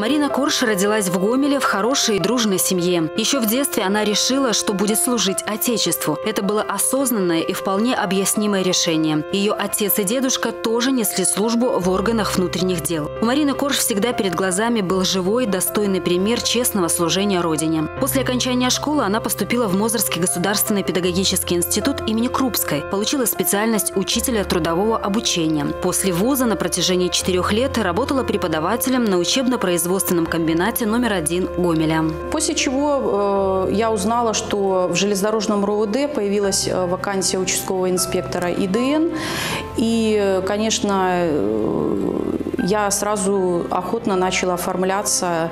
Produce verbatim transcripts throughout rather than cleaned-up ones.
Марина Корж родилась в Гомеле в хорошей и дружной семье. Еще в детстве она решила, что будет служить Отечеству. Это было осознанное и вполне объяснимое решение. Ее отец и дедушка тоже несли службу в органах внутренних дел. У Марины Корж всегда перед глазами был живой, достойный пример честного служения Родине. После окончания школы она поступила в Мозырский государственный педагогический институт имени Крупской. Получила специальность учителя трудового обучения. После вуза на протяжении четырех лет работала преподавателем на учебно-производственном комбинате номер один Гомеля. После чего э, я узнала, что в железнодорожном РОВД появилась вакансия участкового инспектора ИДН. И, конечно, э, я сразу охотно начала оформляться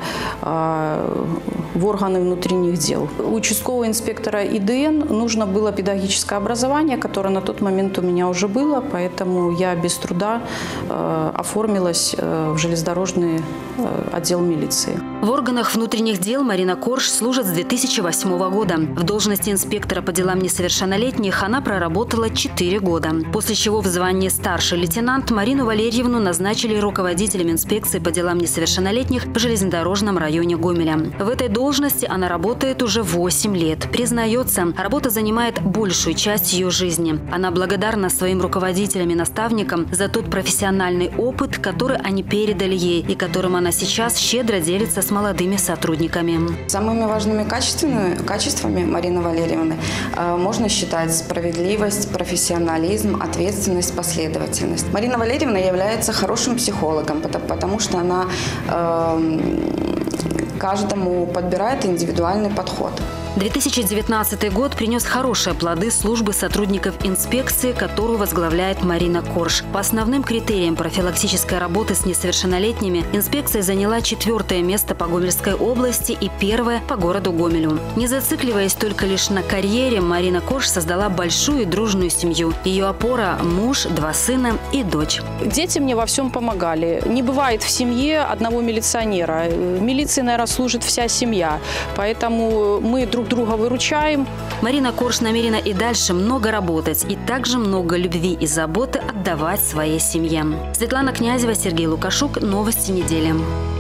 э, в органы внутренних дел. У участкового инспектора ИДН нужно было педагогическое образование, которое на тот момент у меня уже было, поэтому я без труда э, оформилась э, в железнодорожный э, отдел милиции. В органах внутренних дел Марина Корж служит с две тысячи восьмого года. В должности инспектора по делам несовершеннолетних она проработала четыре года. После чего в звании старший лейтенант Марину Валерьевну назначили руководителем инспекции по делам несовершеннолетних в железнодорожном районе Гомеля. В этой должности она работает уже восемь лет. Признается, работа занимает большую часть ее жизни. Она благодарна своим руководителям и наставникам за тот профессиональный опыт, который они передали ей и которым она сейчас щедро делится с молодыми сотрудниками. Самыми важными качествами, качествами Марины Валерьевны э, можно считать справедливость, профессионализм, ответственность, последовательность. Марина Валерьевна является хорошим психологом, потому, потому что она э, каждому подбирает индивидуальный подход. две тысячи девятнадцатый год принес хорошие плоды службы сотрудников инспекции, которую возглавляет Марина Корж. По основным критериям профилактической работы с несовершеннолетними инспекция заняла четвертое место по Гомельской области и первое по городу Гомелю. Не зацикливаясь только лишь на карьере, Марина Корж создала большую и дружную семью. Ее опора – муж, два сына и дочь. Дети мне во всем помогали. Не бывает в семье одного милиционера. В милиции, наверное, служит вся семья. Поэтому мы друг друга выручаем. Марина Корж намерена и дальше много работать и также много любви и заботы отдавать своей семье. Светлана Князева, Сергей Лукашук. Новости недели.